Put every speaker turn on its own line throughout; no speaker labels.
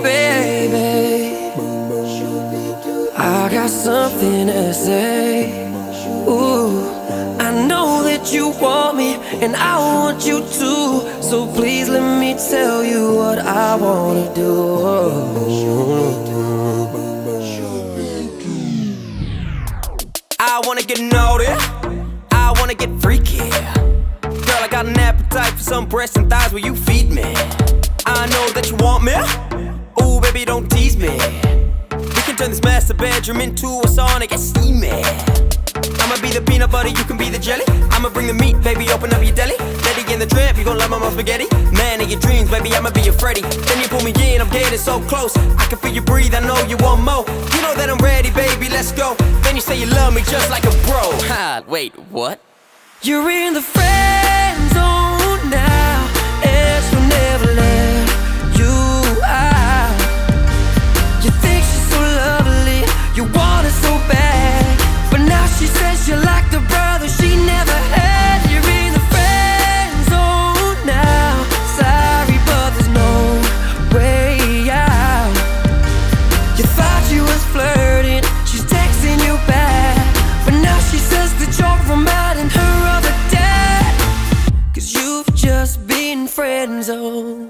Baby, I got something to say. Ooh, I know that you want me and I want you too. So please let me tell you what I wanna do. I wanna get naughty, I wanna get freaky. Girl, I got an appetite for some breasts and thighs. Will you feed me? I know that you want me. Ooh, baby, don't tease me. We can turn this master bedroom into a sauna, get steamy. I'ma be the peanut butter, you can be the jelly. I'ma bring the meat, baby, open up your deli. Letty in the drip, you gon' love my spaghetti. Man of your dreams, baby, I'ma be your Freddy. Then you pull me in, I'm getting so close. I can feel you breathe, I know you want more. You know that I'm ready, baby, let's go. Then you say you love me just like a bro. Ha, wait, what? You're in the friend zone now, and she'll never let you out. You think she's so lovely, you want her so bad, but now she says you like the brother she never had. You're in the friend zone now. Sorry, but there's no way out. You thought you was flirting, she's texting you back, but now she says that you're reminding her of her dad. 'Cause you've just been friend zoned.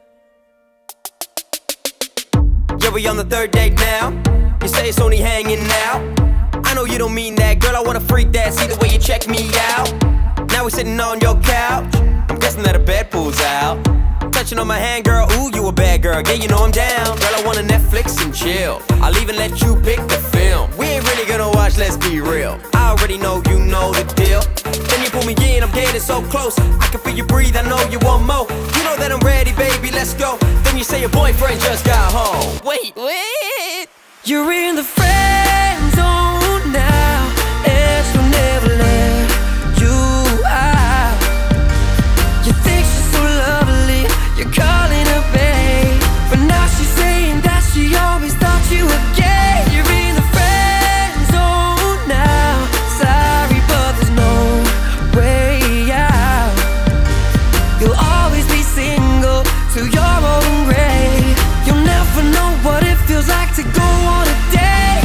Yeah, we on the third date now. You say it's only hanging out. I know you don't mean that, girl, I wanna freak that. See the way you check me out. Now we sitting on your couch, I'm guessing that a bed pulls out. Touching on my hand, girl, ooh, you a bad girl. Yeah, you know I'm down. Girl, I wanna Netflix and chill. I'll even let you pick the film. We ain't really gonna watch, let's be real. I already know you know the deal. Then you pull me in, I'm getting so close. I can feel you breathe, I know you want more. You know that I'm ready, baby, let's go. Then you say your boyfriend just got home. Wait, you're in the friend zone now, and she'll never let you out. You think she's so lovely, you're calling her babe, but now she's saying that she always thought you were gay. You're in the friend zone now. Sorry, but there's no way out. You'll always be single to your own grave. You'll never know what it feels like to go on a date,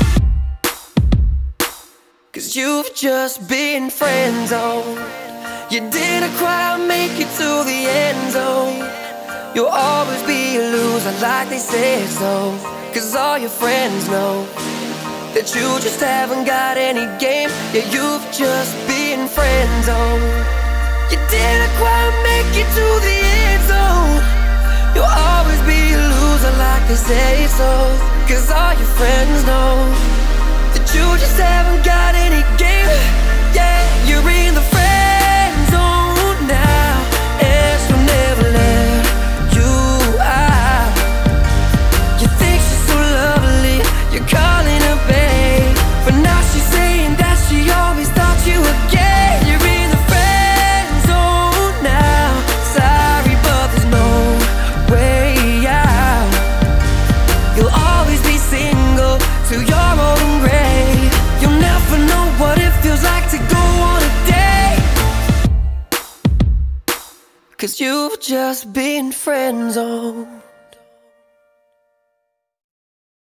'cause you've just been friend zoned. You didn't quite make it to the end zone. You'll always be a loser like they say so, 'cause all your friends know that you just haven't got any game. Yeah, you've just been friend zoned. You didn't quite make it to the end zone. You'll always be a loser like they say so, 'cause all your friends know that you just haven't got any game. Yeah, you're in the friend zone now, and she'll never let you out. You think she's so lovely, you're calling her babe, but now she's saying that she always thought you were gay. You're in the friend zone now. Sorry, but there's no way out. You'll always be single to your own grave. You'll never know what it feels like to go on a date, 'cause you've just been friend zoned.